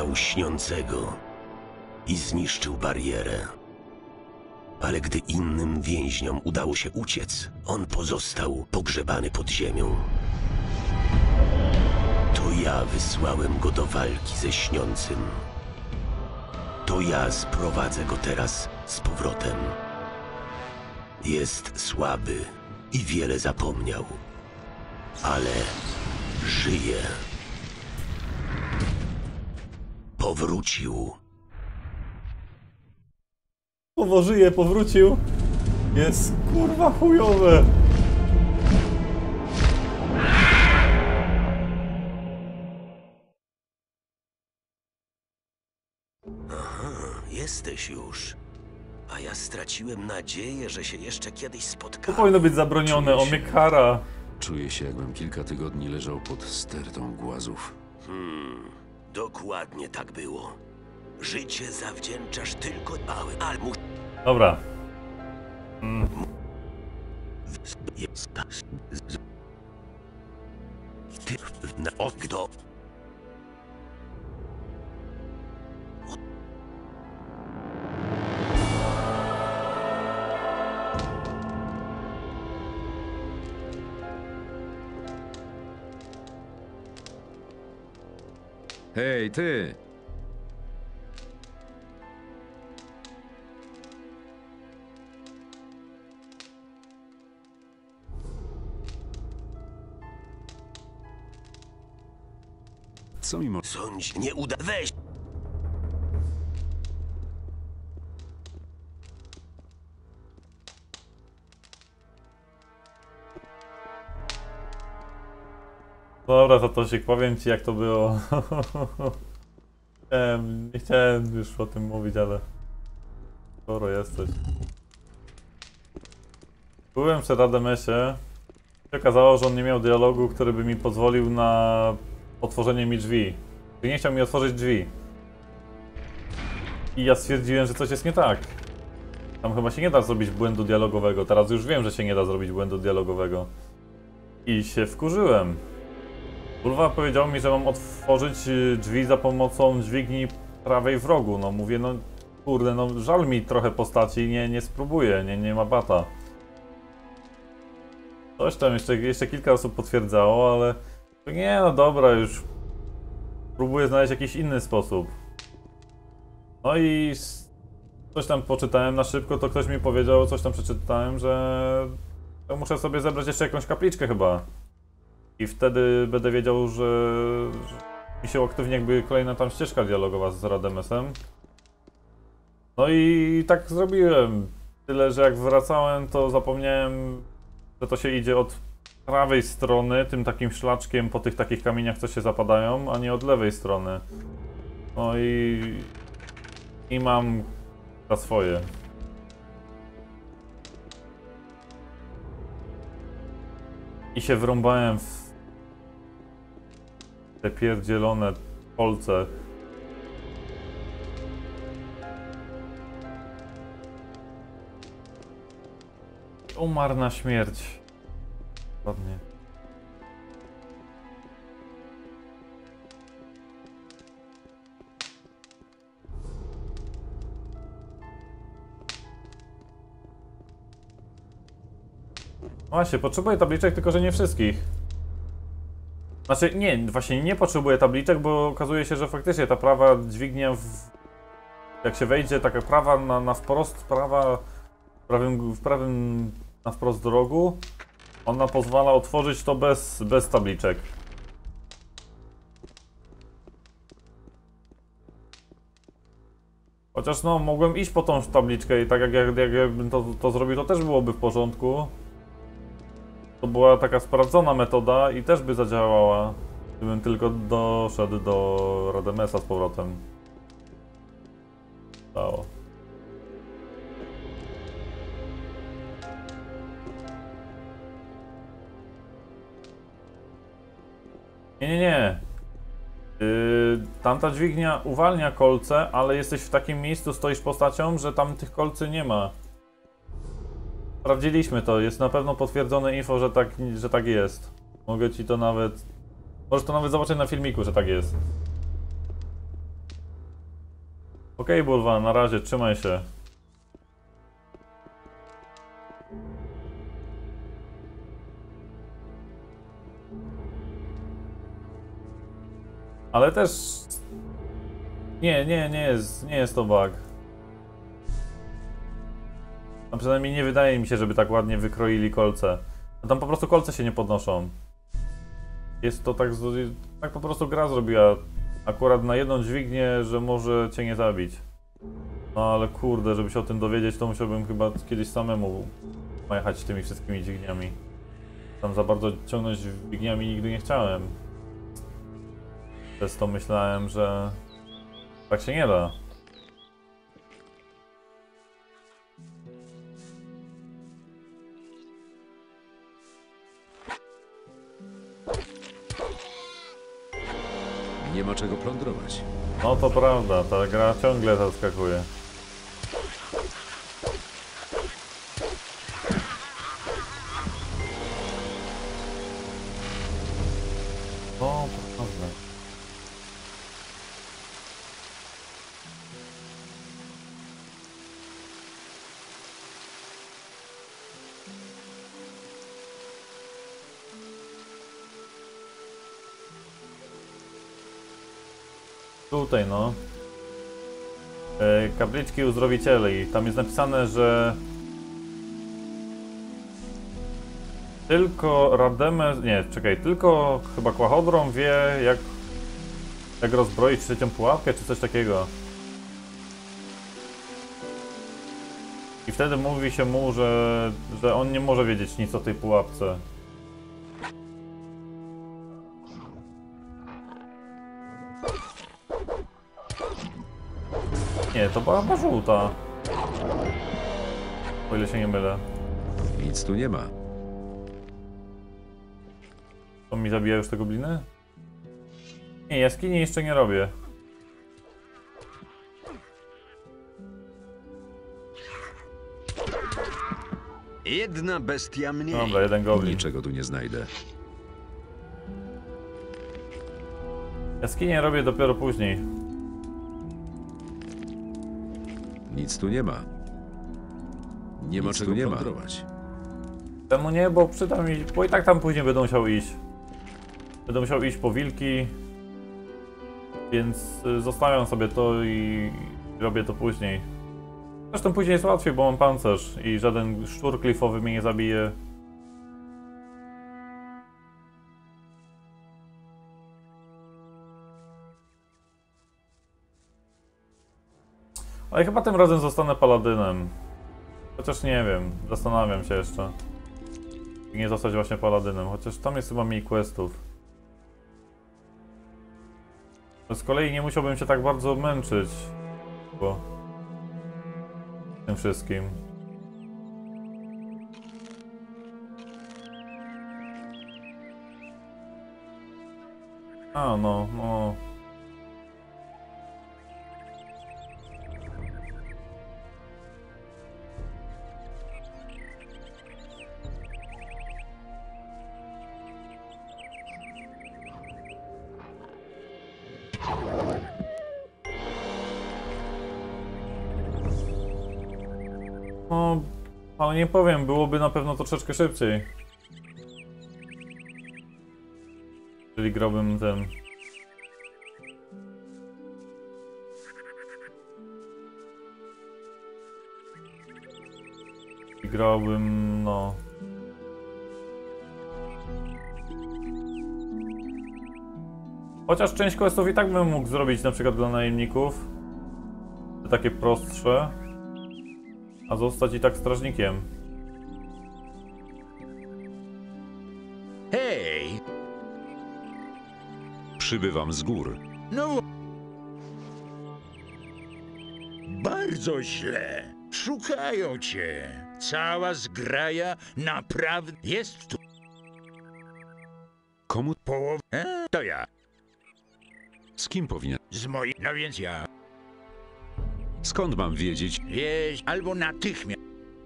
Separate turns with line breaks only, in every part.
Spotkał śniącego i zniszczył barierę. Ale gdy innym więźniom udało się uciec, on pozostał pogrzebany pod ziemią. To ja wysłałem go do walki ze śniącym. To ja sprowadzę go teraz z powrotem. Jest słaby i wiele zapomniał, ale żyje. Powrócił.
Żyje, powrócił. Jest kurwa chujowe.
Aha, jesteś już. A ja straciłem nadzieję, że się jeszcze kiedyś
To
spotkamy.
powinno być zabronione, o mnie kara.
Czuję się, jakbym kilka tygodni leżał pod stertą głazów.
Dokładnie tak było. Życie zawdzięczasz tylko mały almu.
Dobra.
Ty na okno.
Hej, ty! Co mi
Sądź, nie uda. Weź.
Dobra, Satoshik, powiem ci jak to było. Nie chciałem już o tym mówić, ale... Skoro jesteś. Byłem przy Rademesie. I okazało, że on nie miał dialogu, który by mi pozwolił na otworzenie mi drzwi. I nie chciał mi otworzyć drzwi. I ja stwierdziłem, że coś jest nie tak. Tam chyba się nie da zrobić błędu dialogowego. Teraz już wiem, że się nie da zrobić błędu dialogowego. I się wkurzyłem. Kurwa powiedział mi, że mam otworzyć drzwi za pomocą dźwigni prawej w rogu. No mówię, no kurde, no żal mi trochę postaci, nie spróbuję, nie ma bata. Coś tam jeszcze kilka osób potwierdzało, ale nie no dobra, już próbuję znaleźć jakiś inny sposób. No i coś tam poczytałem na szybko, to ktoś mi powiedział, coś tam przeczytałem, że muszę sobie zebrać jeszcze jakąś kapliczkę chyba. I wtedy będę wiedział, że mi się aktywnie jakby kolejna tam ścieżka dialogowa z Rademesem. No i tak zrobiłem. Tyle, że jak wracałem, to zapomniałem, że to się idzie od prawej strony, tym takim szlaczkiem po tych takich kamieniach, co się zapadają, a nie od lewej strony. No i mam za swoje. I się wrąbałem w te pierdzielone kolce. Umarł na śmierć. Ładnie. Właśnie, potrzebuję tabliczek, tylko że nie wszystkich. Znaczy, nie, właśnie nie potrzebuję tabliczek, bo okazuje się, że faktycznie ta prawa dźwignia, jak się wejdzie, taka prawa na wprost, prawa w prawym na wprost do rogu, ona pozwala otworzyć to bez tabliczek. Chociaż no, mogłem iść po tą tabliczkę i tak jakbym to zrobił, to też byłoby w porządku. To była taka sprawdzona metoda i też by zadziałała, gdybym tylko doszedł do Rademesa z powrotem. Dało. Nie. Tamta dźwignia uwalnia kolce, ale jesteś w takim miejscu, stoisz postacią, że tam tych kolcy nie ma. Sprawdziliśmy to, jest na pewno potwierdzone info, że tak jest. Mogę ci to nawet... Możesz to nawet zobaczyć na filmiku, że tak jest. Okej, Bulwan, na razie, trzymaj się. Ale też... Nie jest to bug. A przynajmniej nie wydaje mi się, żeby tak ładnie wykroili kolce. A tam po prostu kolce się nie podnoszą. Jest to tak... Tak po prostu gra zrobiła. Akurat na jedną dźwignię, że może cię nie zabić. No ale kurde, żeby się o tym dowiedzieć, to musiałbym chyba kiedyś samemu jechać tymi wszystkimi dźwigniami. Tam za bardzo ciągnąć dźwigniami nigdy nie chciałem. Przez to myślałem, że tak się nie da.
Nie ma czego plądrować.
No to prawda, ta gra ciągle zaskakuje. O, prawda. Tutaj no. Kapliczki uzdrowicieli. Tam jest napisane, że tylko Rademes... Nie, czekaj, tylko chyba Kłachodron wie jak rozbroić trzecią pułapkę, czy coś takiego. I wtedy mówi się mu, że on nie może wiedzieć nic o tej pułapce. Nie, to była chyba żółta. O ile się nie mylę.
Nic tu nie ma.
To mi zabija już te gobliny? Nie, jaskini jeszcze nie robię.
Jedna bestia mniej.
Dobra, jeden goblin.
Niczego tu nie znajdę.
Jaskinie robię dopiero później.
Nic tu nie ma. Nie ma czego plądrować.
Temu nie, bo przyda mi, bo i tak tam później będę musiał iść. Będę musiał iść po wilki. Więc zostawiam sobie to i robię to później. Zresztą później jest łatwiej, bo mam pancerz i żaden szczur klifowy mnie nie zabije. Ale chyba tym razem zostanę paladynem. Chociaż nie wiem, zastanawiam się jeszcze. I nie zostać właśnie paladynem, chociaż tam jest chyba mniej questów. Z kolei nie musiałbym się tak bardzo męczyć, bo tym wszystkim. A, no. No, ale nie powiem, byłoby na pewno troszeczkę szybciej. Czyli grałbym ten... I grałbym, no... Chociaż część questów i tak bym mógł zrobić na przykład dla najemników. Te takie prostsze. A zostać i tak strażnikiem.
Hej!
Przybywam z gór.
No... Bardzo źle. Szukają cię. Cała zgraja naprawdę jest tu.
Komu?
Połowa... To ja.
Z kim powinien?
Z moim... No więc ja.
Skąd mam wiedzieć?
Wieź albo natychmiast.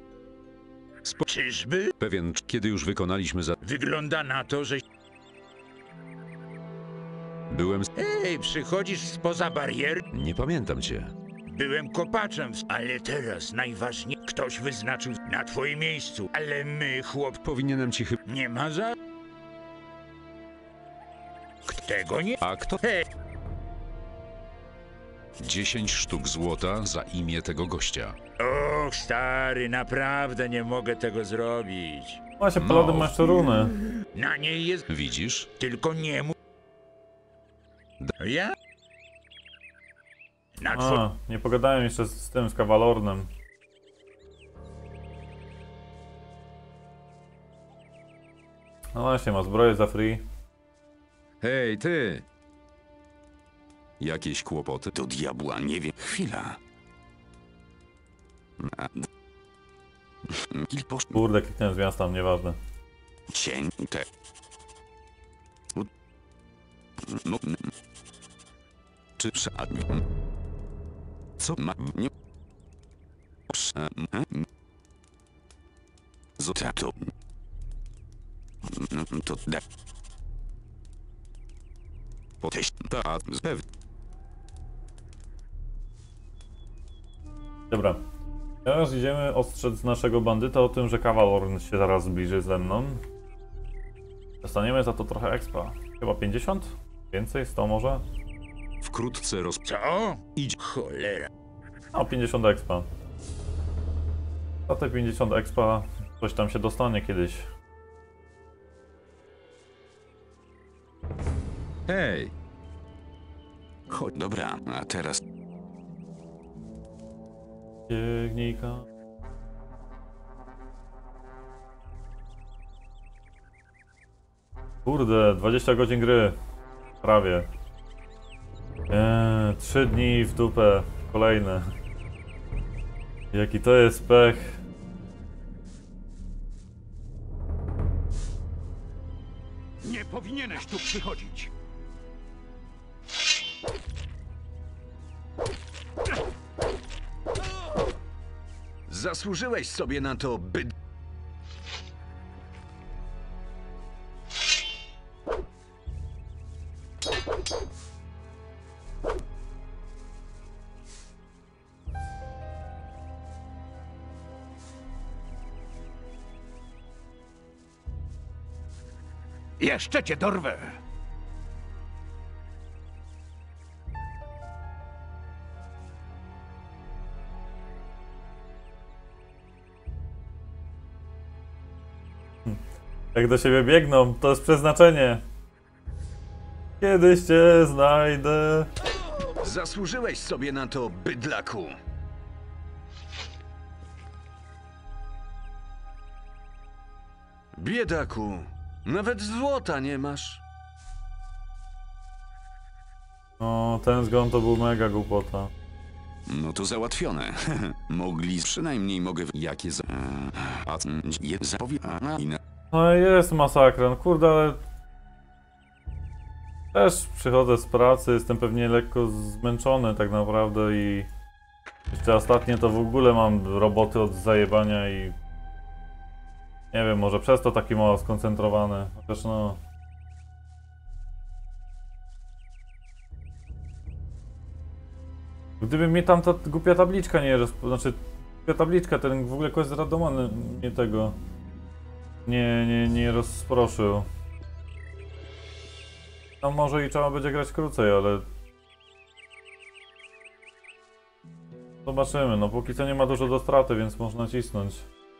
Czyżby?
Pewien, kiedy już wykonaliśmy za...
Wygląda na to, że...
Byłem...
Hej, przychodzisz spoza bariery?
Nie pamiętam cię.
byłem kopaczem, ale teraz najważniejsze, ktoś wyznaczył na twoim miejscu, ale my, chłop,
Powinienem ci chyba...
nie ma za... Tego nie...
A kto?
Hej,
10 sztuk złota za imię tego gościa.
och, stary, naprawdę nie mogę tego zrobić.
Właśnie, Paladyn ma jeszcze runy.
Na niej jest...
Widzisz?
Tylko nie mów... Ja? Na twoim...
A, nie pogadałem jeszcze z tym, z Kawalornem. No właśnie, ma zbroję za free.
Hej, ty! Jakieś kłopoty?
Do diabła, nie wiem. Chwila. Kilposz
Kurde, kliknąłem z miasta, nieważne.
cień te. No. Czy szadnie? Co ma nie? Zota to. To da. Poteś ta pewnie.
Dobra. Teraz idziemy ostrzec naszego bandyta o tym, że Kawalorn się zaraz zbliży ze mną. Dostaniemy za to trochę expa. Chyba 50? Więcej? 100 może?
Wkrótce
Co?
Idź.
Cholera.
No, 50 expa. Za te 50 expa coś tam się dostanie kiedyś.
Hej!
Chodź, dobra, a teraz
Biegnijka. Kurde, 20 godzin gry. Prawie. 3 dni w dupę. Kolejne. Jaki to jest pech.
nie powinieneś tu przychodzić.
Zasłużyłeś sobie na to, by...
Jeszcze cię dorwę.
Jak do siebie biegną, to jest przeznaczenie. Kiedyś cię znajdę.
Zasłużyłeś sobie na to, bydlaku. Biedaku, nawet złota nie masz.
No, ten zgon to był mega głupota.
No to załatwione. Mogli przynajmniej mogę... Jakie za... A je zapowie... A inne...
No jest masakra, no kurde, ale... Też przychodzę z pracy, jestem pewnie lekko zmęczony tak naprawdę i... Jeszcze ostatnie to w ogóle mam roboty od zajebania i... Nie wiem, może przez to taki mało skoncentrowany, chociaż no... Gdyby mnie tam ta głupia tabliczka znaczy... Głupia tabliczka, ten w ogóle quest randomowany mnie tego... Nie rozproszył. No może i trzeba będzie grać krócej, ale... Zobaczymy, no póki co nie ma dużo do straty, więc można cisnąć.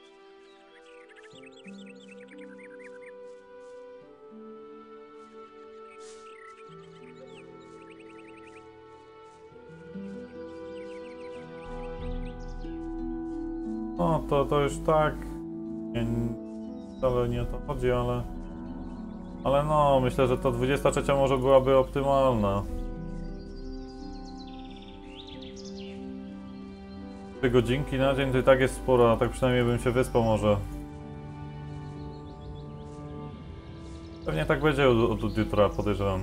No to już tak... Wcale nie o to chodzi, ale... Ale no, myślę, że to 23 może byłaby optymalna. 3 godzinki na dzień to i tak jest sporo, a tak przynajmniej bym się wyspał może. Pewnie tak będzie od jutra, podejrzewam.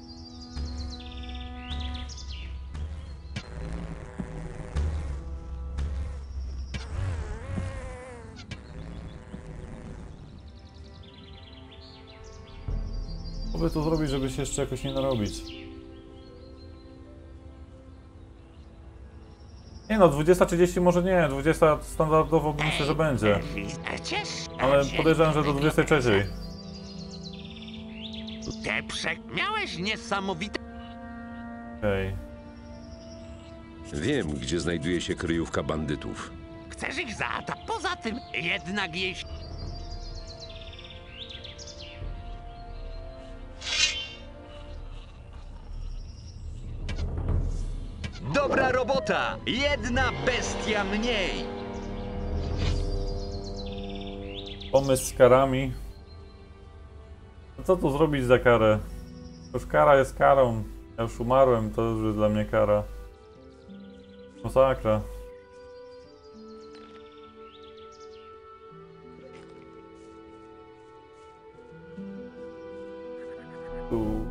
Co by tu zrobić, żeby się jeszcze jakoś nie narobić? Nie no, 20:30 może nie, 20 standardowo myślę, że będzie. Ale podejrzewam, że do 23.
Miałeś niesamowite...
Okej.
Wiem, gdzie znajduje się kryjówka bandytów.
Chcesz ich zaatakować? Poza tym, jednak jeśli...
Dobra robota! Jedna bestia mniej!
Pomysł z karami. No co tu zrobić za karę? Już kara jest karą. Ja już umarłem, to już jest dla mnie kara. Masakra. Tu.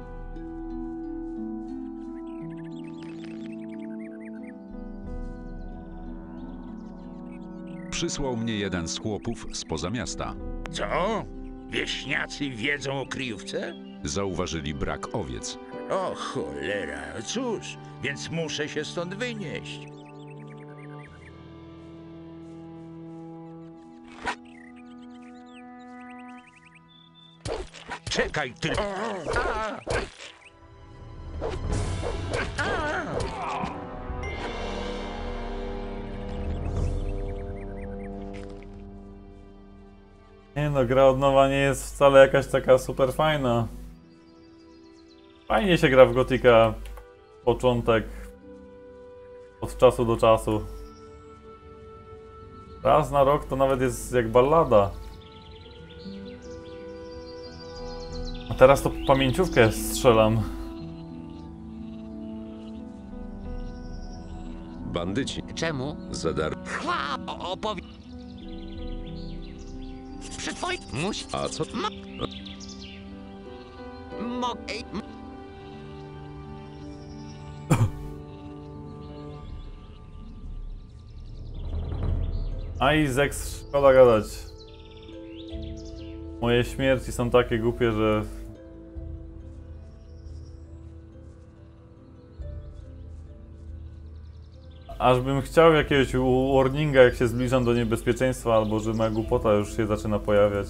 Przysłał mnie jeden z chłopów spoza miasta.
Co? Wieśniacy wiedzą o kryjówce?
Zauważyli brak owiec.
O cholera, cóż, więc muszę się stąd wynieść. Czekaj tylko.
Nie no, gra od nowa nie jest wcale jakaś taka super fajna. Fajnie się gra w Gothica. Początek. Od czasu do czasu. Raz na rok to nawet jest jak ballada. A teraz to pamięciówkę strzelam.
Bandyci
Czemu?
za darmo.
Chła, opowiedz... Przy twoim... Musi...
A co?
Mogę...
Isaac, szkoda gadać. Moje śmierci są takie głupie, że... Aż bym chciał jakiegoś warninga, jak się zbliżam do niebezpieczeństwa, albo że moja głupota już się zaczyna pojawiać.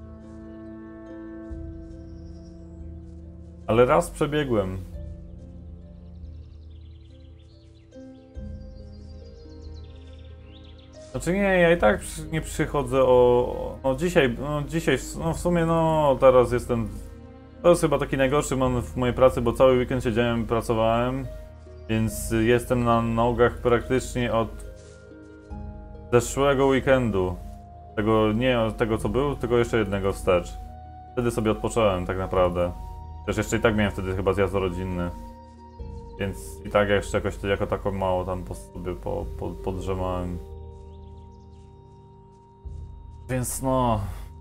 Ale raz przebiegłem. Znaczy nie, ja i tak nie przychodzę no dzisiaj, no w sumie no teraz jestem... To jest chyba taki najgorszy moment w mojej pracy, bo cały weekend siedziałem i pracowałem. Więc jestem na nogach praktycznie od zeszłego weekendu. Nie od tego co był, tylko jeszcze jednego wstecz. Wtedy sobie odpocząłem tak naprawdę. Też jeszcze i tak miałem wtedy chyba zjazd rodzinny. Więc i tak jeszcze jakoś jako taką mało tam sobie podrzemałem. Więc no...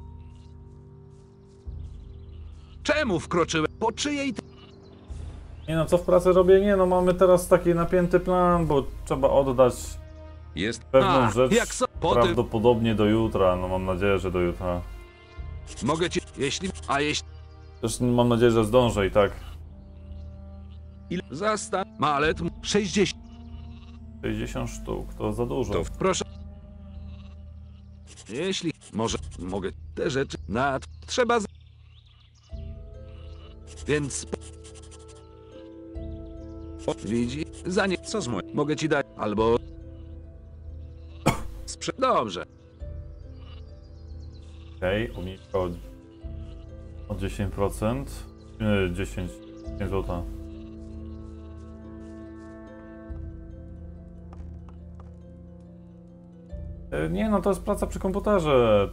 Czemu wkroczyłem? Po czyjej...
Nie no, co w pracy robię? Nie no, mamy teraz taki napięty plan, bo trzeba oddać
Jest
pewną rzecz
jak potem
prawdopodobnie do jutra. No mam nadzieję, że do jutra.
mogę ci... Jeśli... A jeśli...
Też mam nadzieję, że zdążę i tak.
Ile... Malet... 60...
60 sztuk, to za dużo.
To
Proszę... Jeśli... Może... Mogę... Te rzeczy... Trzeba... Więc... Widzi? Za nie...
co z moim?
Mogę ci dać... Albo... Dobrze.
Okej, obniżka o 10%. 10 zł. Nie no, to jest praca przy komputerze.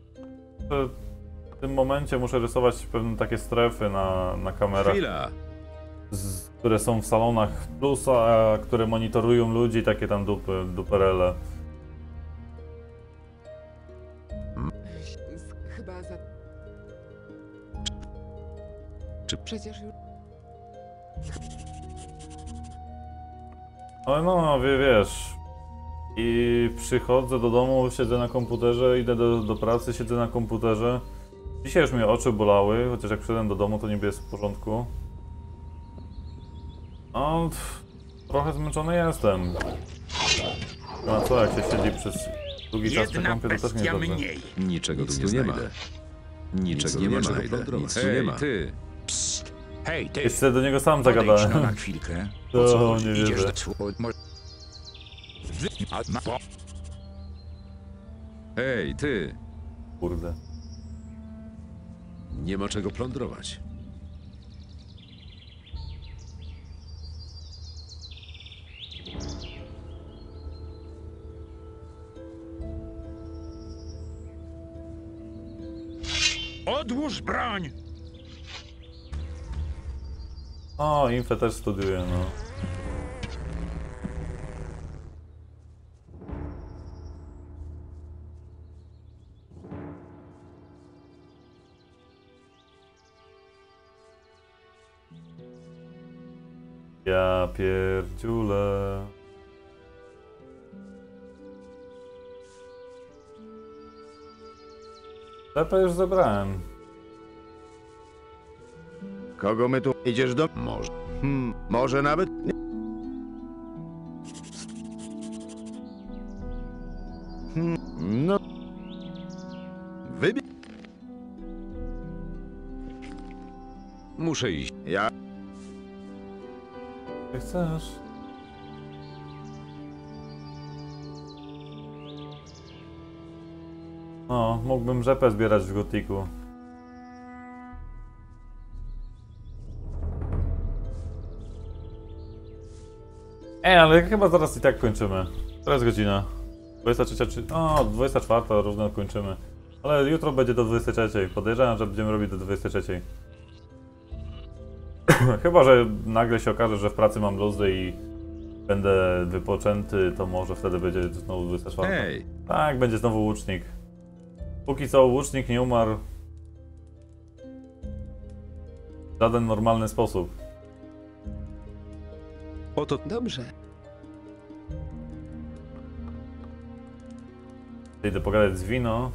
W tym momencie muszę rysować pewne takie strefy na kamerach,
Chwila.
które są w salonach plus, a które monitorują ludzi, takie tam duperele.
Chyba za...
Czy-
Przecież już...
Ale no, wiesz... I przychodzę do domu, siedzę na komputerze, idę do pracy, siedzę na komputerze. Dzisiaj już mnie oczy bolały, chociaż jak przyszedłem do domu, to niby jest w porządku. No, trochę zmęczony jestem. No a co, jak się siedzi przez długi czas na
Jedna
kąpie, to też nie
bestia
jest dobrze.
mniej.
Niczego
Nic
tu nie
tu nie ma.
znajdę.
Niczego
nie
nie
ma
ma
czego
czego
plądrować.
Nic tu nie
Hej,
ma.
ty!
Psst. Hej, ty!
Jeszcze do niego sam
Podejdź no
zagadałem.
na chwilkę.
To
O co chodzi?
nie
Idziesz
wierzę.
Hej, ty!
Kurde.
Nie ma czego plądrować.
Odłóż broń!
O, Infę też studiuję, no. Ja pierdziule. Lepę już zebrałem.
Kogo my tu... Idziesz do...
Może.
Może nawet... Nie. No... Wybie...
Muszę iść.
Ja...
Jak chcesz. No, mógłbym rzepę zbierać w gotiku. Ale chyba zaraz i tak kończymy. To jest godzina. 23, o 24 równo kończymy. Ale jutro będzie do 23. Podejrzewam, że będziemy robić do 23. Chyba że nagle się okaże, że w pracy mam luzy i będę wypoczęty, to może wtedy będzie znowu 24.
Hej!
Tak, będzie znowu łucznik. Póki co łucznik nie umarł w żaden normalny sposób.
Oto
Dobrze.
Idę pogadać z Wino.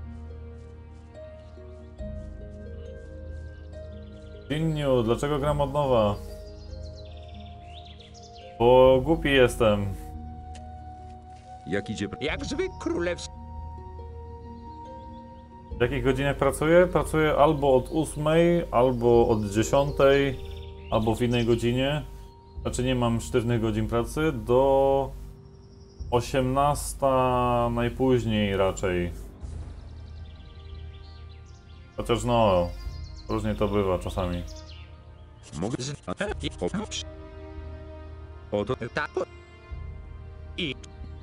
Winniu, dlaczego gram od nowa? Bo głupi jestem.
jak idzie...
Jak zwykle królewski.
W jakich godzinach pracuję? Pracuję albo od 8, albo od 10, albo w innej godzinie. Znaczy nie mam sztywnych godzin pracy. Do 18 najpóźniej raczej. Chociaż no, różnie to bywa czasami.
Mogę... Oto...
I...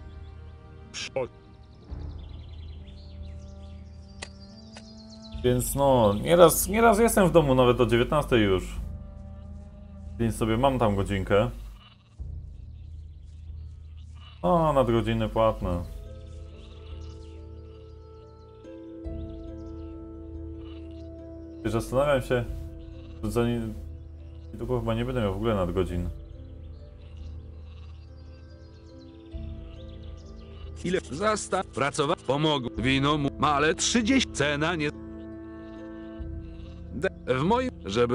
Więc no, nieraz jestem w domu nawet do 19 już. Więc sobie mam tam godzinkę. O, nadgodziny płatne. I zastanawiam się, że za niedługo chyba nie będę miał w ogóle nadgodzin.
Ile zastaw pracować pomogł wino mu, ma ale 30 cena nie w moim, żeby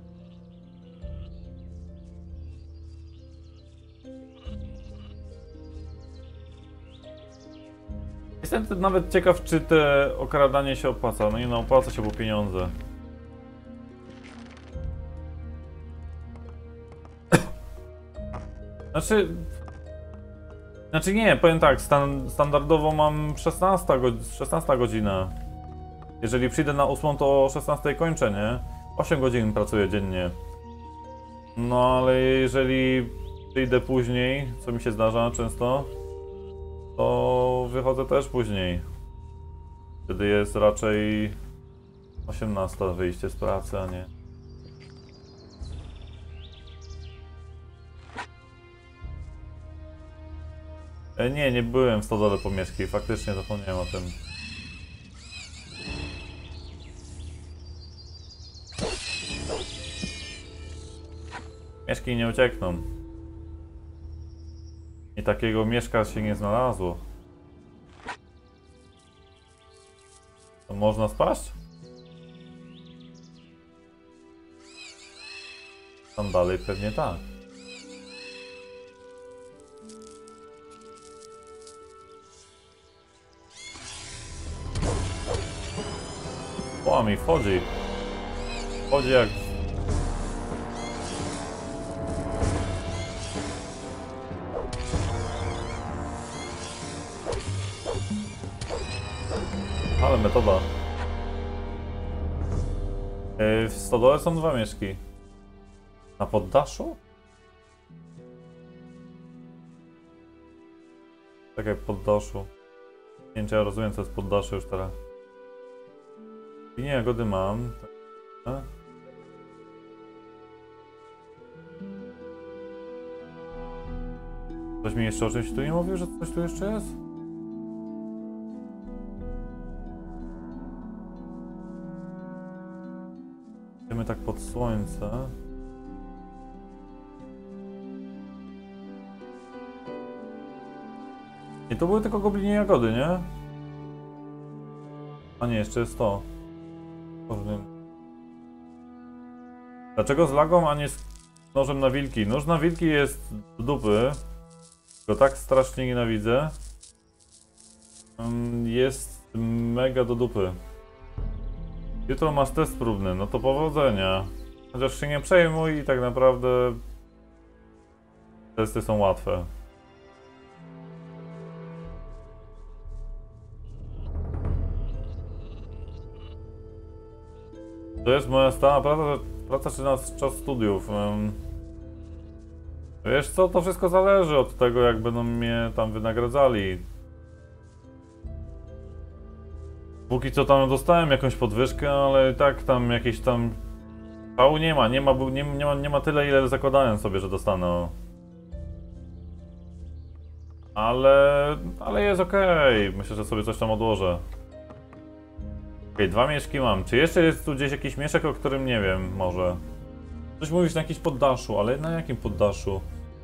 Jestem nawet ciekaw, czy te okradanie się opłaca. No nie no, opłaca się, bo pieniądze. Znaczy nie, powiem tak, standardowo mam 16 godzina. Jeżeli przyjdę na 8, to o 16 kończę, nie? 8 godzin pracuję dziennie. No ale jeżeli przyjdę później, co mi się zdarza często, to wychodzę też później. Wtedy jest raczej 18 wyjście z pracy, a nie. Nie byłem w stodole pomieszki, faktycznie zapomniałem o tym. Mieszki nie uciekną. I takiego mieszka się nie znalazło. To można spaść? Tam dalej pewnie tak. O, mi wchodzi. Wchodzi jak... Ale metoda. W stodole są 2 mieszki. Na poddaszu? Tak jak poddaszu. Nie wiem, czy ja rozumiem, co jest poddasze już teraz. I nie, jagody mam. Ktoś mi jeszcze o czymś tu nie mówił, że coś tu jeszcze jest? Idziemy tak pod słońce. I to były tylko goblinie jagody, nie? A nie, jeszcze jest to. Dlaczego z lagą, a nie z nożem na wilki? Nóż na wilki jest do dupy. Go tak strasznie nienawidzę. Jest mega do dupy. Jutro masz test próbny, no to powodzenia. Chociaż się nie przejmuj i tak naprawdę testy są łatwe. To jest moja stała praca czy czas studiów. Wiesz co, to wszystko zależy od tego, jak będą mnie tam wynagradzali. Póki co tam dostałem jakąś podwyżkę, ale i tak tam jakieś tam... Szału nie ma tyle, ile zakładałem sobie, że dostanę. Ale jest okej. Myślę, że sobie coś tam odłożę. Okej, 2 mieszki mam. Czy jeszcze jest tu gdzieś jakiś mieszek, o którym nie wiem, może? Coś mówisz na jakimś poddaszu, ale na jakim poddaszu?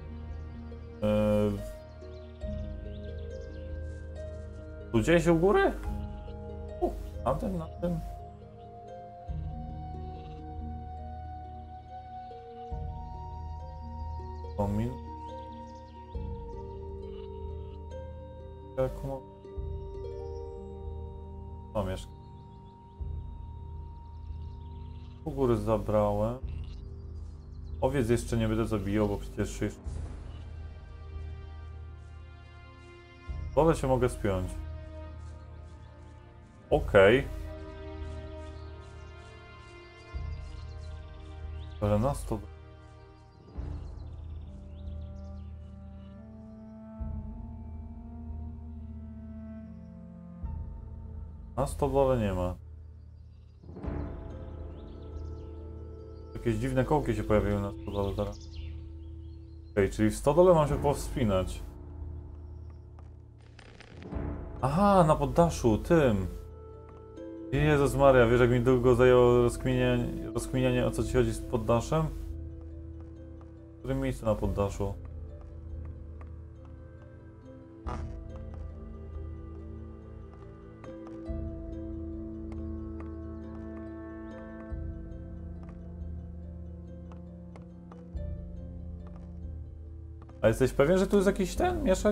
Tu gdzieś u góry? Na tym. Komin. O, mieszka. U góry zabrałem. Owiec jeszcze nie będę zabijał, bo przecież jeszcze... Dole się mogę spiąć. Okej. Ale nas to... Na stodole nie ma. Jakieś dziwne kołki się pojawiły na stodole teraz. Okej, czyli w stodole mam się powspinać. Aha, na poddaszu, tym. Jezus Maria, wiesz jak mi długo zajęło rozkminianie o co ci chodzi z poddaszem? W którym miejscu na poddaszu? A jesteś pewien, że tu jest jakiś ten mieszek?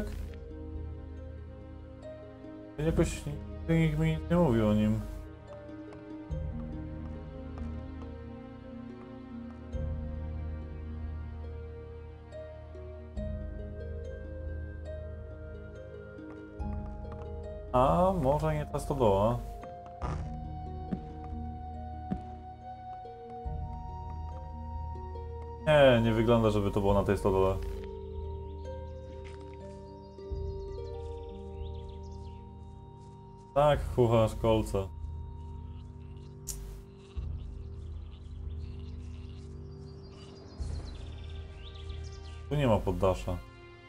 Jakoś nikt mi nie mówił o nim. A może nie ta stodoła? Nie wygląda, żeby to było na tej stodole. Tak, kucharz kolce. Tu nie ma poddasza.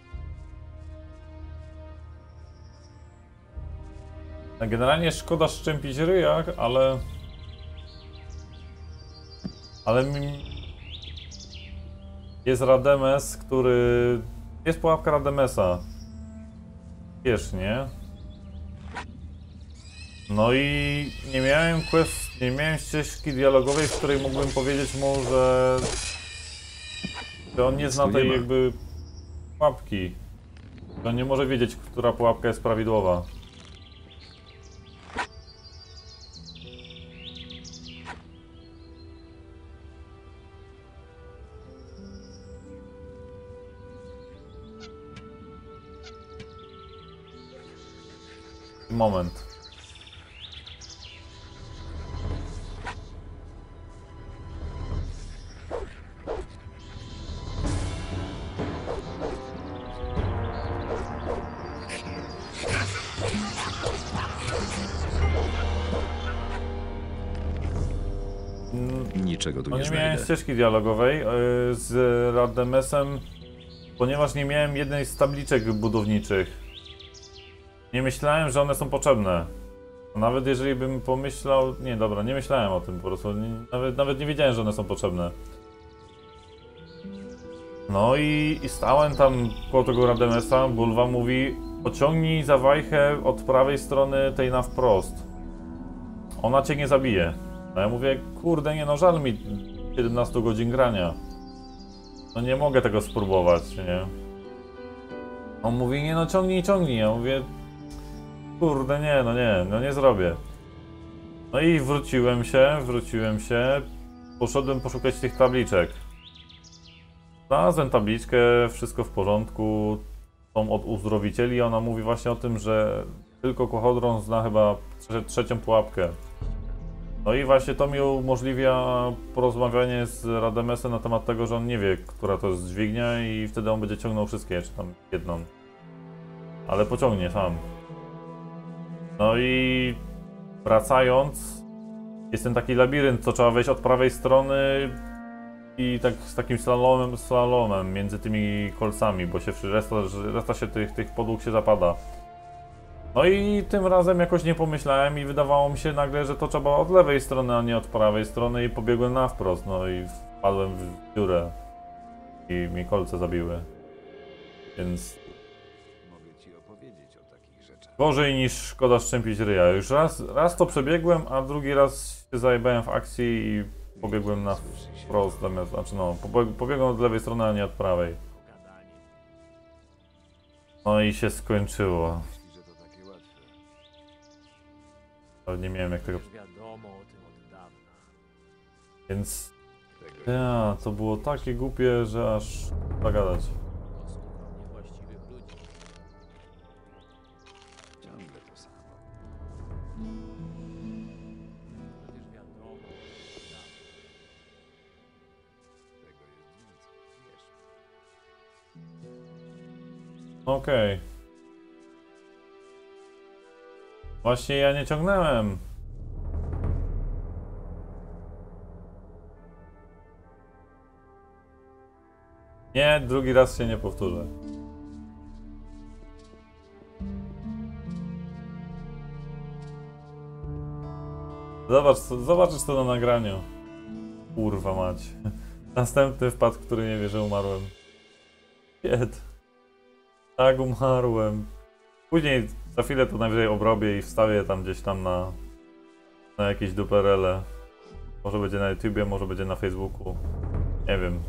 Generalnie szkoda szczępić ryjach, ale jest Rademes, który... Jest pułapka Rademesa. Wiesz, nie? No i nie miałem ścieżki dialogowej, w której mógłbym powiedzieć mu, że on nie zna tej jakby pułapki. Że on nie może wiedzieć, która pułapka jest prawidłowa. Moment.
Niczego tu
No
nie
nie miałem
znajdę.
ścieżki dialogowej z Rademesem, ponieważ nie miałem jednej z tabliczek budowniczych. Nie myślałem, że one są potrzebne. A nawet jeżeli bym pomyślał... Nie, dobra, nie myślałem o tym po prostu. Nawet nie wiedziałem, że one są potrzebne. No i stałem tam koło tego Rademesa. Bulwa mówi: pociągnij za wajchę od prawej strony tej na wprost. Ona cię nie zabije. A ja mówię: kurde, nie no, żal mi 17 godzin grania. No nie mogę tego spróbować, nie? On mówi: nie no, ciągnij. Ja mówię: kurde, nie zrobię. No i wróciłem się, poszedłem poszukać tych tabliczek. Znalazłem tabliczkę, wszystko w porządku, są od uzdrowicieli, ona mówi właśnie o tym, że tylko Kochodron zna chyba trzecią pułapkę. No i właśnie to mi umożliwia porozmawianie z Rademesem na temat tego, że on nie wie, która to jest dźwignia i wtedy on będzie ciągnął wszystkie, czy tam jedną. Ale pociągnie sam. No i wracając, jest ten taki labirynt, co trzeba wejść od prawej strony i tak z takim slalomem między tymi kolcami, bo się reszta się tych podłóg się zapada. No i tym razem jakoś nie pomyślałem i wydawało mi się nagle, że to trzeba od lewej strony, a nie od prawej strony, i pobiegłem na wprost, no i wpadłem w dziurę i mi kolce zabiły. Więc gorzej niż szkoda szczępić ryja. Już raz to przebiegłem, a drugi raz się zajebałem w akcji i pobiegłem na wprost, zamiast, znaczy no, pobiegłem od lewej strony, a nie od prawej. No i się skończyło. Ale nie miałem jak tego... Więc... Ja, to było takie głupie, że aż zagadać. Okej. Właśnie ja nie ciągnąłem. Nie, drugi raz się nie powtórzę. Zobaczysz to na nagraniu. Kurwa mać. Następny wpadł, który nie wie, że umarłem. Bied. Tak, umarłem. Później za chwilę to najwyżej obrobię i wstawię tam gdzieś tam na jakieś duperele. Może będzie na YouTubie, może będzie na Facebooku. Nie wiem.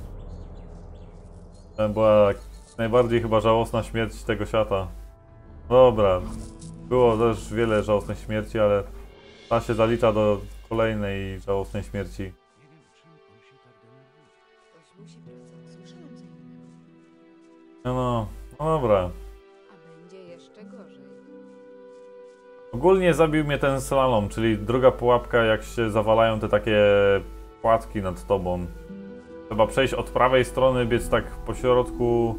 To była najbardziej chyba żałosna śmierć tego świata. Dobra. Było też wiele żałosnych śmierci, ale ta się zalicza do kolejnej żałosnej śmierci. No dobra. Ogólnie zabił mnie ten slalom, czyli druga pułapka, jak się zawalają te takie płatki nad tobą. Trzeba przejść od prawej strony, biec tak po środku.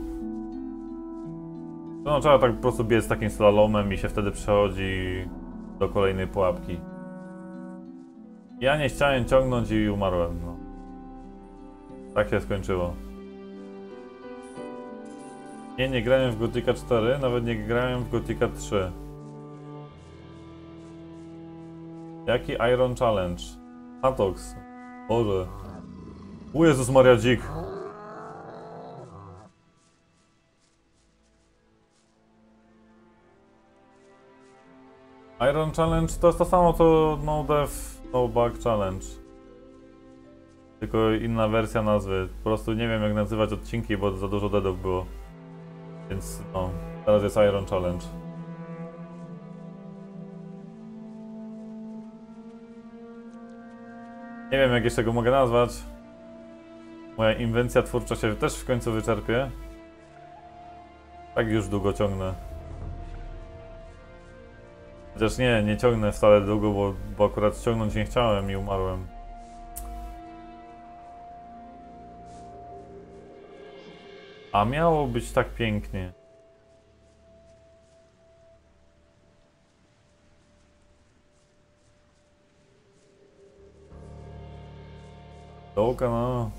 No trzeba tak po prostu biec takim slalomem i się wtedy przechodzi do kolejnej pułapki. Ja nie chciałem ciągnąć i umarłem, no. Tak się skończyło. Nie grałem w Gothica 4, nawet nie grałem w Gothica 3. Jaki Iron Challenge? Atox. Boże. O Jezus Maria, dzik. Iron Challenge to jest to samo co No Death, No Bug Challenge. Tylko inna wersja nazwy. Po prostu nie wiem jak nazywać odcinki, bo za dużo deadów było. Więc no, teraz jest Iron Challenge. Nie wiem jak jeszcze go mogę nazwać. Moja inwencja twórcza się też w końcu wyczerpie. Tak już długo ciągnę. Chociaż nie ciągnę wcale długo, bo akurat ciągnąć nie chciałem i umarłem. A miało być tak pięknie. Dołka, no.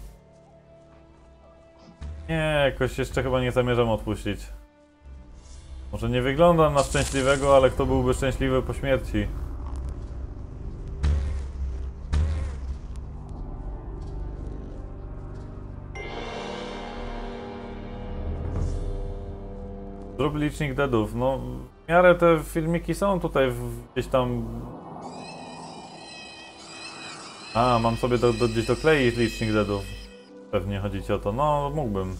Nie, jakoś jeszcze chyba nie zamierzam odpuścić. Może nie wyglądam na szczęśliwego, ale kto byłby szczęśliwy po śmierci? Zrób licznik deadów. No, w miarę te filmiki są tutaj gdzieś tam... A, mam sobie gdzieś dokleić licznik deadów. Pewnie chodzi ci o to. No, mógłbym.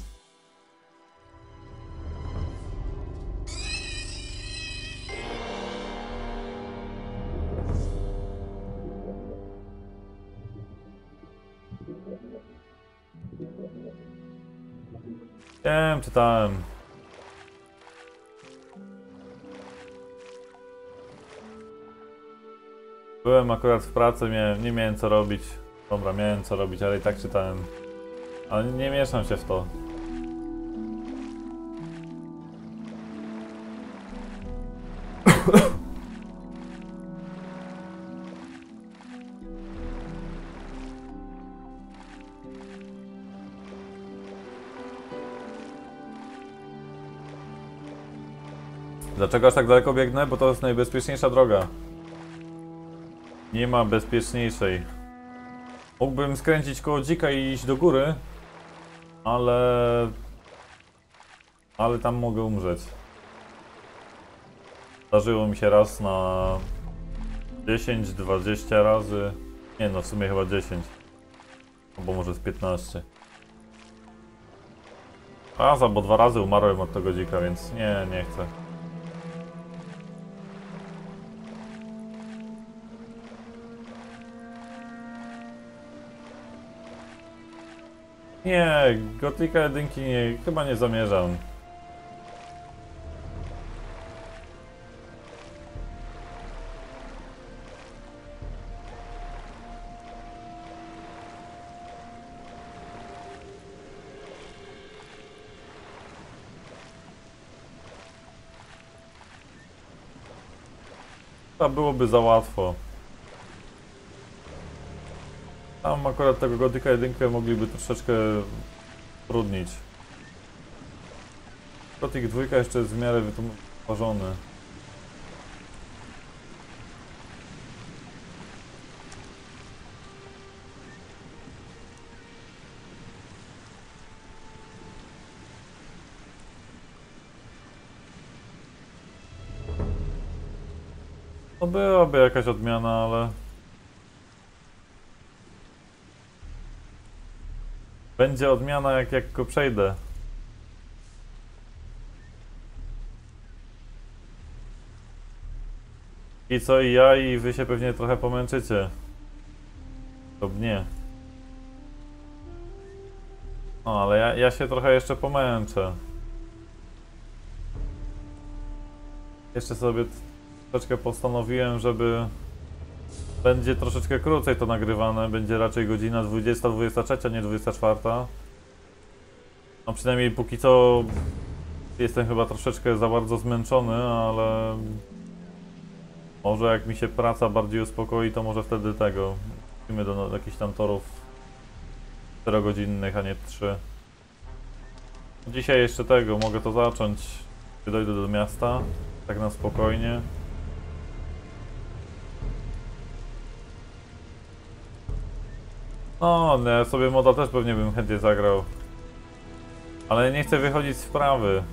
Wiem, czytałem. Byłem akurat w pracy, nie miałem co robić. Dobra, miałem co robić, ale i tak czytałem. Ale nie mieszam się w to. Dlaczego aż tak daleko biegnę? Bo to jest najbezpieczniejsza droga. Nie ma bezpieczniejszej. Mógłbym skręcić koło dzika i iść do góry, ale tam mogę umrzeć. Zdarzyło mi się raz na 10-20 razy. Nie no, w sumie chyba 10. Albo może z 15. Raz albo 2 razy umarłem od tego dzika, więc nie chcę. Nie, Gotika 1 chyba nie zamierzam. To byłoby za łatwo. Tam akurat tego Gotika 1 mogliby troszeczkę trudnić. Gotik 2 jeszcze jest w miarę wytłumaczony. No byłaby jakaś odmiana, ale... Będzie odmiana jak go przejdę. I co, i ja, i wy się pewnie trochę pomęczycie. Lub nie. No, ale ja się trochę jeszcze pomęczę. Jeszcze sobie troszeczkę postanowiłem, żeby... Będzie troszeczkę krócej to nagrywane, będzie raczej godzina 20-23, a nie 24. No przynajmniej póki co jestem chyba troszeczkę za bardzo zmęczony, ale może jak mi się praca bardziej uspokoi, to może wtedy tego wrócimy do jakichś tam torów 4-godzinnych, a nie 3. Dzisiaj jeszcze tego, mogę to zacząć, gdy dojdę do miasta, tak na spokojnie. No, ja sobie moda też pewnie bym chętnie zagrał. Ale nie chcę wychodzić z wprawy.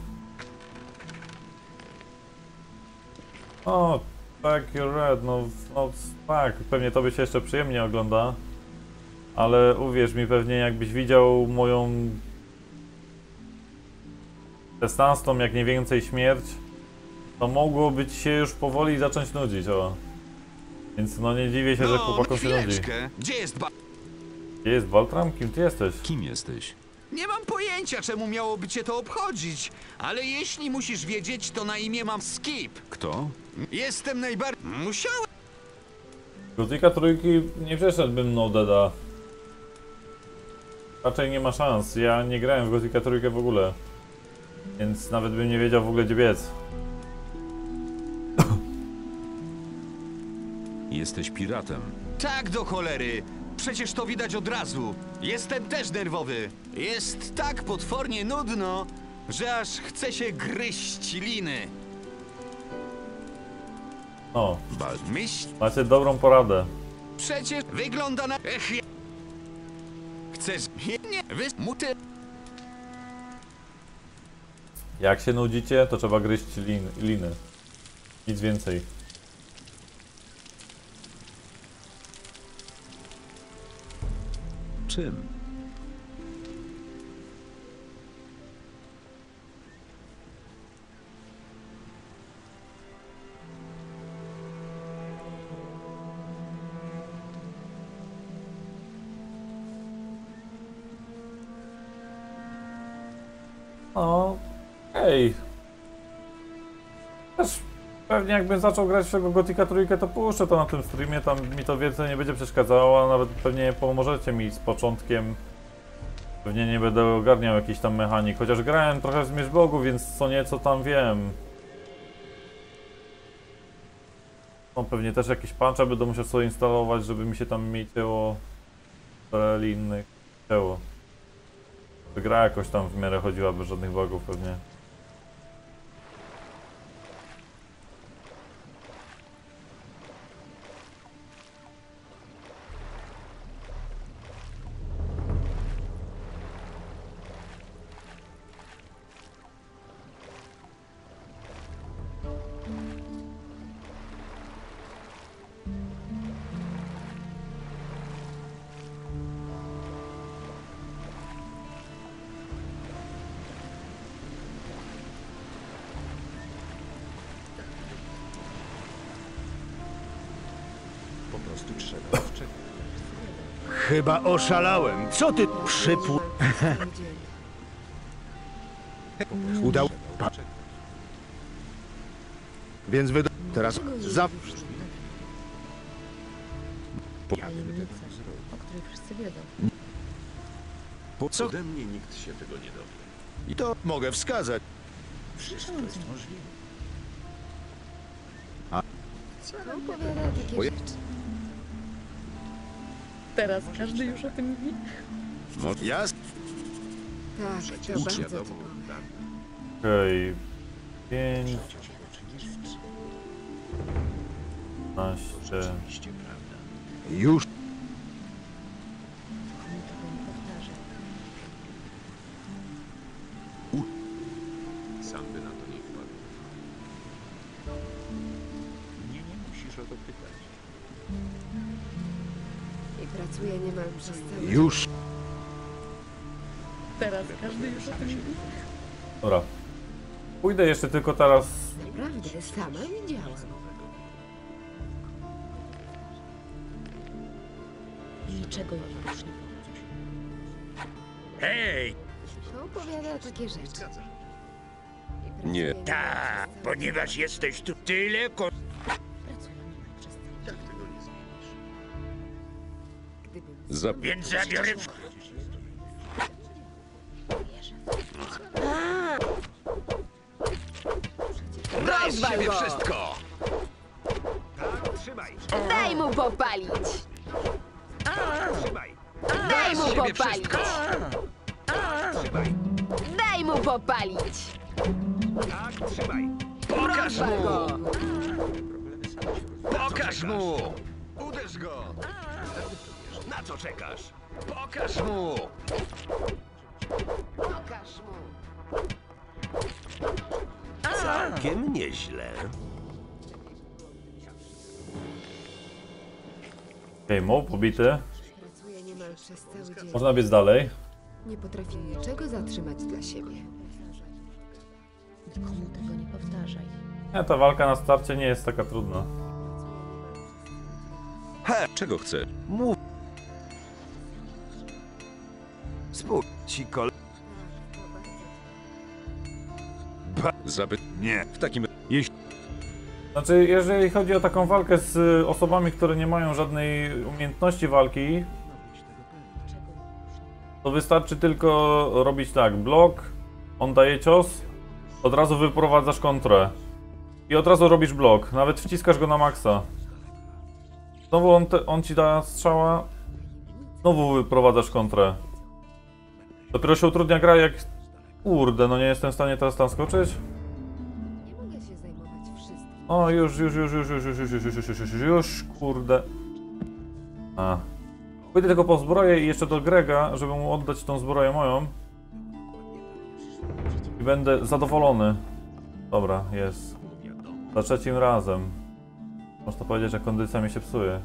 O, tak, you're red, no tak, pewnie tobie się jeszcze przyjemnie ogląda. Ale uwierz mi, pewnie jakbyś widział moją 16, jak nie więcej śmierć, to mogłoby ci się już powoli zacząć nudzić, o. Więc no nie dziwię się, że chłopakom się nudzi.
Gdzie jest
Gdzie jest Baltram? Kim ty jesteś?
Kim jesteś?
Nie mam pojęcia, czemu miałoby cię to obchodzić, ale jeśli musisz wiedzieć, to na imię mam Skip.
Kto? Jestem najbardziej... Musiałem...
Gotika trójki nie przeszedłbym no Deada. Raczej nie ma szans. Ja nie grałem w Gotika trójkę w ogóle. Więc nawet bym nie wiedział w ogóle gdzie biec.
Jesteś piratem.
Tak do cholery! Przecież to widać od razu. Jestem też nerwowy. Jest tak potwornie nudno, że aż chce się gryźć liny.
O,
Myśl...
macie dobrą poradę.
Przecież wygląda na... Chcesz... Nie, muty...
Jak się nudzicie, to trzeba gryźć liny. Nic więcej.
Czym?
No, ej. Też pewnie jakbym zaczął grać w tego Gotika trójkę, to puszczę to na tym streamie, tam mi to więcej nie będzie przeszkadzało, a nawet pewnie pomożecie mi z początkiem. Pewnie nie będę ogarniał jakichś tam mechanik, chociaż grałem trochę w Zmierzch Bogów, więc co nieco tam wiem. No pewnie też jakieś patche będę musiał sobie instalować, żeby mi się tam mieciło parę innych ciało. By gra jakoś tam w miarę chodziła bez żadnych bugów pewnie.
Chyba oszalałem. Co ty przypł... Udał... Więc wy... Teraz... Za...
Tajemnica, o której wszyscy wiedzą.
Po co?
Ode mnie nikt się tego nie dowie.
I to mogę wskazać.
Wszystko jest możliwe.
Kto opowiada takie
Moje-
rzeczy? Teraz każdy już o tym mówi?
Ja...
Tak, to bardzo typowe.
Okej. 5... 15...
Już...
Komu tego nie powtarzaj.
Sam by na to nie wpadł. Nie musisz o to pytać.
I pracuję niemal przez cały
Już...
Teraz każdy już o tym mówi?
Dobra. Pójdę jeszcze tylko teraz...
Naprawdę, sama widziałam. Niczego już nie powiem.
Hej!
Kto opowiada takie rzeczy? I pracuję
Nie.
niemal
Tak,
przez cały
ponieważ jesteś tu tyle
Pracuję niemal przez cały Gdybym
Za...
więc zabiorę...
Daj z siebie
go!
wszystko!
Daj mu popalić! Daj mu
Z siebie
popalić!
wszystko!
Daj mu popalić!
Pokaż
Rozwal
mu!
go!
Pokaż mu! Uderz go! Na co czekasz? Pokaż mu!
Pokaż mu!
Całkiem nieźle.
Okej, moł pobity.
Pracuję niemal przez cały dzień.
Można biec dalej.
Nie potrafię niczego zatrzymać dla siebie. Nikomu tego nie powtarzaj.
Nie, ta walka na starcie nie jest taka trudna.
Czego chcę?
Mów... Spójrz ci kol...
Zapy...
Nie.
W takim...
Znaczy, jeżeli chodzi o taką walkę z osobami, które nie mają żadnej umiejętności walki, to wystarczy tylko robić tak, blok, on daje cios, od razu wyprowadzasz kontrę i od razu robisz blok, nawet wciskasz go na maksa. Znowu on ci da strzała, znowu wyprowadzasz kontrę. Dopiero się utrudnia gra jak... Kurde, no nie jestem w stanie teraz tam skoczyć.
Nie mogę się zajmować wszystkim.
O, już, kurde. A. Pójdę tylko po zbroję i jeszcze do Grega, żeby mu oddać tą zbroję moją. I będę zadowolony. Dobra, jest. Za trzecim razem. Można powiedzieć, że kondycja mi się psuje.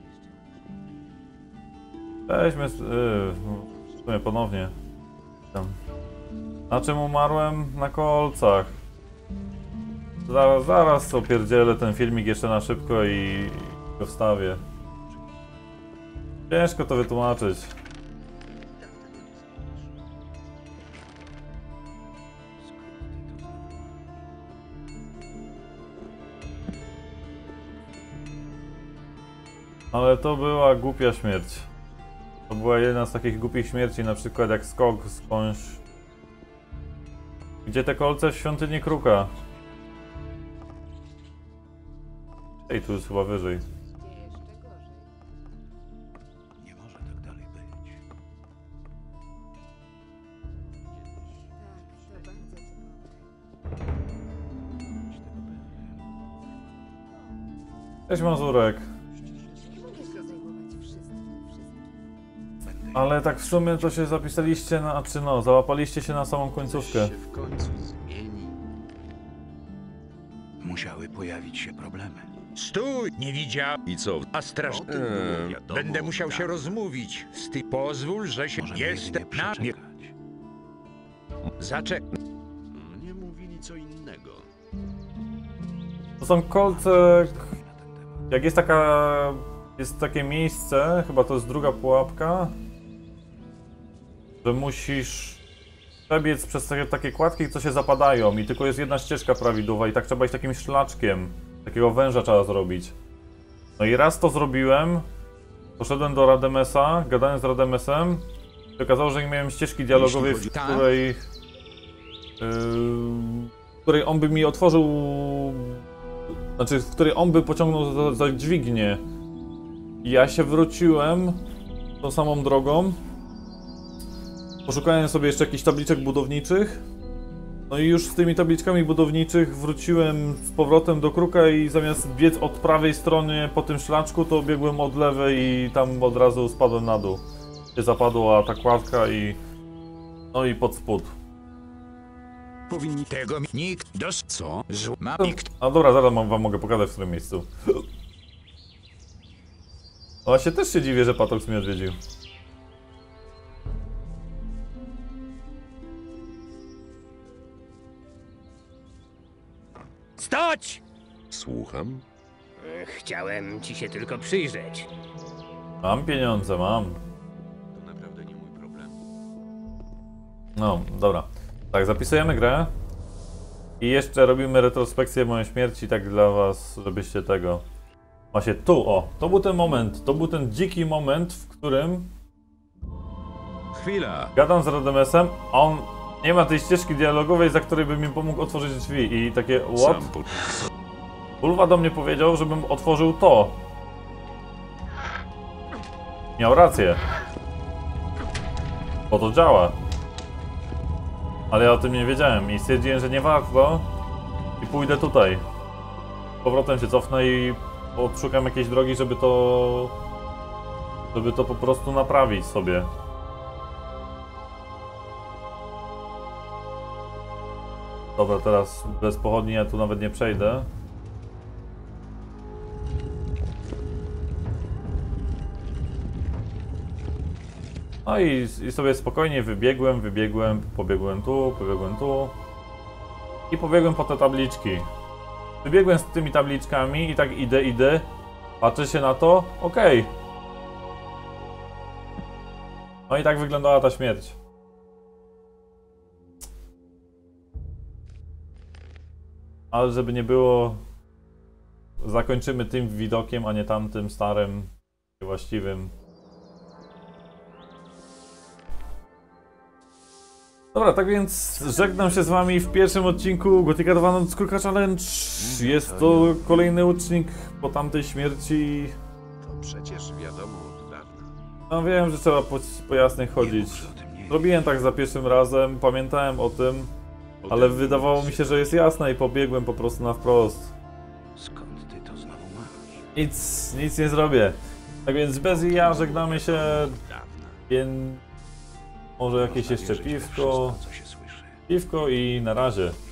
Weźmy w sumie ponownie. Na czym umarłem? Na kolcach. Zaraz opierdzielę ten filmik jeszcze na szybko i go wstawię. Ciężko to wytłumaczyć. Ale to była głupia śmierć. To była jedna z takich głupich śmierci, na przykład jak skok skądś. Gdzie te kolce w świątyni Kruka? Ej, tu jest chyba wyżej.
Nie może tak dalej być.
Tak, to bardzo typowe.
Cześć Mazurek.
Nie mogę się zajmować wszystkim.
Ale tak w sumie to się zapisaliście na... czy no, załapaliście się na samą końcówkę.
Się w końcu zmieni.
Musiały pojawić się problemy. Stój! Nie widział.
I co?
A straż... Będę musiał się rozmówić z tym. Pozwól, że się... Jestem na... Nie... Zaczek...
Nie mówili co innego.
To są kolce... Jak jest taka... jest takie miejsce, chyba to jest druga pułapka, że musisz przebiec przez takie kładki, co się zapadają i tylko jest jedna ścieżka prawidłowa i tak trzeba iść takim szlaczkiem. Takiego węża trzeba zrobić. No i raz to zrobiłem, poszedłem do Rademesa, gadałem z Rademesem i okazało, że nie miałem ścieżki dialogowej, w której on by mi otworzył... Znaczy, w której on by pociągnął za dźwignię. I ja się wróciłem tą samą drogą. Poszukałem sobie jeszcze jakichś tabliczek budowniczych. No i już z tymi tabliczkami budowniczych wróciłem z powrotem do Kruka i zamiast biec od prawej strony po tym szlaczku, to biegłem od lewej i tam od razu spadłem na dół. Się zapadła ta kładka i... no i pod spód.
Powinni tego nikt dos... Co? Ma nikt...
A dobra, zaraz wam mogę pokazać w którym miejscu. Właśnie też się dziwię, że Patox mnie odwiedził.
Stać!
Słucham?
Chciałem ci się tylko przyjrzeć.
Mam pieniądze, mam.
To naprawdę nie mój problem.
No, dobra. Tak, zapisujemy grę. I jeszcze robimy retrospekcję mojej śmierci, tak dla was, żebyście tego... Właśnie tu, o, to był ten moment, to był ten dziki moment, w którym
Chwila!
gadam z Rademesem, a on nie ma tej ścieżki dialogowej, za której by mi pomógł otworzyć drzwi i takie what? Ulwa do mnie powiedział, żebym otworzył to. Miał rację. Bo to działa. Ale ja o tym nie wiedziałem i stwierdziłem, że nie warto i pójdę tutaj. Z powrotem się cofnę i odszukam jakiejś drogi, żeby to po prostu naprawić sobie. Dobra, teraz bez pochodni ja tu nawet nie przejdę. No i sobie spokojnie wybiegłem, pobiegłem tu i pobiegłem po te tabliczki. Wybiegłem z tymi tabliczkami i tak idę, patrzę się na to, okej. No i tak wyglądała ta śmierć. Ale żeby nie było, zakończymy tym widokiem, a nie tamtym starym, właściwym. Dobra, tak więc żegnam się z wami w pierwszym odcinku Gothica 2 Noc Kruka Challenge. Jest to kolejny ucznik po tamtej śmierci.
To przecież wiadomo od dawna.
No wiem, że trzeba po jasnych chodzić. Zrobiłem tak za pierwszym razem, pamiętałem o tym, ale wydawało mi się, że jest jasne i pobiegłem po prostu na wprost.
Skąd ty to znowu masz?
Nic nie zrobię. Tak więc bez ja żegnamy się,
Dawna.
więc może jakieś jeszcze piwko i na razie.